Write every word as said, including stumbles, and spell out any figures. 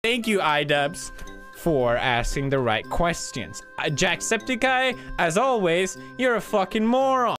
Thank you, iDubbbz, for asking the right questions. Uh, Jacksepticeye, as always, you're a fucking moron.